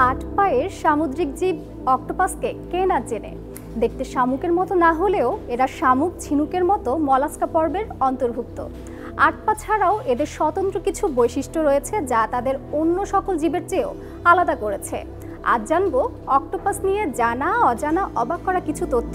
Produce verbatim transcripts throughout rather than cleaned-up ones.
আট পায়ের সামুদ্রিক জীব অক্টোপাসকে কে না চেনে। দেখতে শামুকের মতো না হলেও এরা শামুক ঝিনুকের মতো মলাস্কা পর্বের অন্তর্ভুক্ত। আট পা ছাড়াও এদের স্বতন্ত্র কিছু বৈশিষ্ট্য রয়েছে যা তাদের অন্য সকল জীবের চেয়েও আলাদা করেছে। আজ জানবো অক্টোপাস নিয়ে জানা অজানা অবাক করা কিছু তথ্য।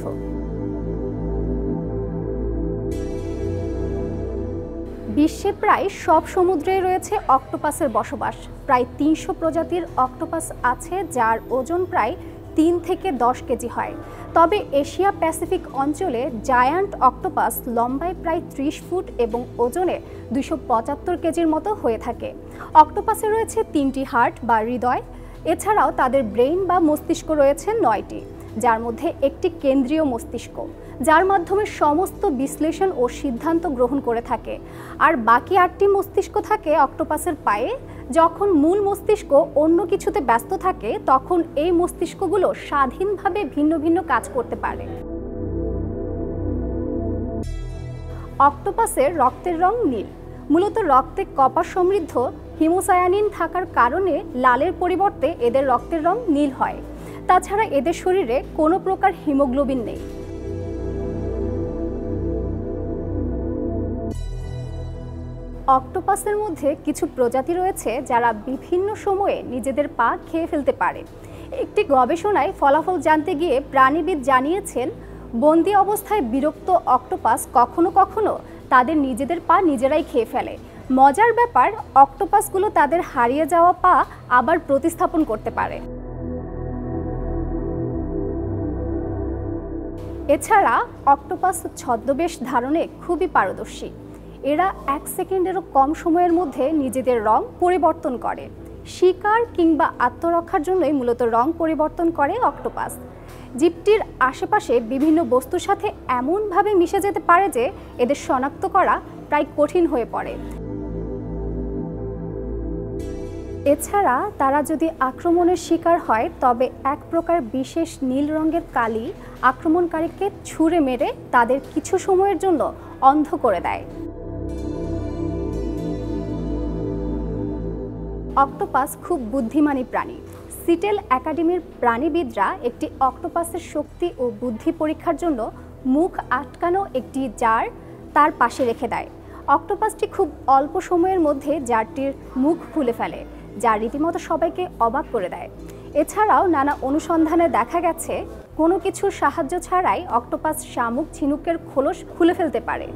বিশ্বে প্রায় সব সমুদ্রেই রয়েছে অক্টোপাসের বসবাস। প্রায় তিনশো প্রজাতির অক্টোপাস আছে, যার ওজন প্রায় তিন থেকে দশ কেজি হয়। তবে এশিয়া প্যাসিফিক অঞ্চলে জায়ান্ট অক্টোপাস লম্বায় প্রায় ত্রিশ ফুট এবং ওজনে দুইশো পঁচাত্তর কেজির মতো হয়ে থাকে। অক্টোপাসে রয়েছে তিনটি হার্ট বা হৃদয়। এছাড়াও তাদের ব্রেইন বা মস্তিষ্ক রয়েছে নয়টি, যার মধ্যে একটি কেন্দ্রীয় মস্তিষ্ক, যার মাধ্যমে সমস্ত বিশ্লেষণ ও সিদ্ধান্ত গ্রহণ করে থাকে। আর বাকি আটটি মস্তিষ্ক থাকে অক্টোপাসের পায়ে। যখন মূল মস্তিষ্ক অন্য কিছুতে ব্যস্ত থাকে তখন এই মস্তিষ্কগুলো স্বাধীনভাবে ভিন্ন ভিন্ন কাজ করতে পারে। অক্টোপাসের রক্তের রং নীল। মূলত রক্তে কপার সমৃদ্ধ হিমোসায়ানিন থাকার কারণে লালের পরিবর্তে এদের রক্তের রং নীল হয়। তাছাড়া এদের শরীরে কোনো প্রকার হিমোগ্লোবিন নেই। অক্টোপাসের মধ্যে কিছু প্রজাতি রয়েছে যারা বিভিন্ন সময়ে নিজেদের পা খেয়ে ফেলতে পারে। একটি গবেষণায় ফলাফল জানতে গিয়ে প্রাণীবিদ জানিয়েছেন, বন্দি অবস্থায় বিরক্ত অক্টোপাস কখনো কখনো তাদের নিজেদের পা নিজেরাই খেয়ে ফেলে। মজার ব্যাপার, অক্টোপাসগুলো তাদের হারিয়ে যাওয়া পা আবার প্রতিস্থাপন করতে পারে। এছাড়া অক্টোপাস ছদ্মবেশ ধারণে খুবই পারদর্শী। এরা এক সেকেন্ডেরও কম সময়ের মধ্যে নিজেদের রং পরিবর্তন করে। শিকার কিংবা আত্মরক্ষার জন্যই মূলত রং পরিবর্তন করে অক্টোপাস। জীবটির আশেপাশে বিভিন্ন বস্তুর সাথে এমনভাবে মিশে যেতে পারে যে এদের শনাক্ত করা প্রায় কঠিন হয়ে পড়ে। এছাড়া তারা যদি আক্রমণের শিকার হয় তবে এক প্রকার বিশেষ নীল রঙের কালি আক্রমণকারীকে ছুঁড়ে মেরে তাদের কিছু সময়ের জন্য অন্ধ করে দেয়। অক্টোপাস খুব বুদ্ধিমানী প্রাণী। সিটেল একাডেমির প্রাণীবিদরা একটি অক্টোপাসের শক্তি ও বুদ্ধি পরীক্ষার জন্য মুখ আটকানো একটি জার তার পাশে রেখে দেয়। অক্টোপাসটি খুব অল্প সময়ের মধ্যে জারটির মুখ খুলে ফেলে, যা রীতিমতো সবাইকে অবাক করে দেয়। এছাড়াও নানা অনুসন্ধানে দেখা গেছে কোনো কিছুর সাহায্য ছাড়াই অক্টোপাস শামুক ঝিনুকের খোলস খুলে ফেলতে পারে।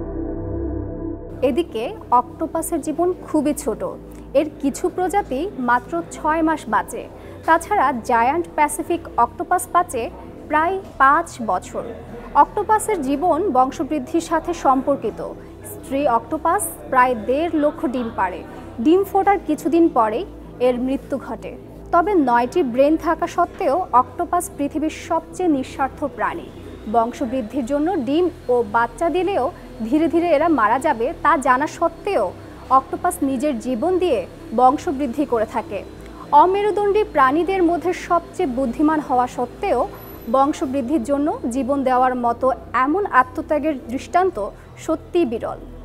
এদিকে অক্টোপাসের জীবন খুবই ছোট। এর কিছু প্রজাতি মাত্র ছয় মাস বাঁচে। তাছাড়া জায়ান্ট প্যাসিফিক অক্টোপাস বাঁচে প্রায় পাঁচ বছর। অক্টোপাসের জীবন বংশবৃদ্ধির সাথে সম্পর্কিত। স্ত্রী অক্টোপাস প্রায় দেড় লক্ষ ডিম পাড়ে। ডিম ফোটার কিছুদিন পরেই এর মৃত্যু ঘটে। তবে নয়টি ব্রেন থাকা সত্ত্বেও অক্টোপাস পৃথিবীর সবচেয়ে নিঃস্বার্থ প্রাণী। বংশবৃদ্ধির জন্য ডিম ও বাচ্চা দিলেও ধীরে ধীরে এরা মারা যাবে তা জানা সত্ত্বেও অক্টোপাস নিজের জীবন দিয়ে বংশবৃদ্ধি করে থাকে। অমেরুদণ্ডী প্রাণীদের মধ্যে সবচেয়ে বুদ্ধিমান হওয়া সত্ত্বেও বংশবৃদ্ধির জন্য জীবন দেওয়ার মতো এমন আত্মত্যাগের দৃষ্টান্ত সত্যিই বিরল।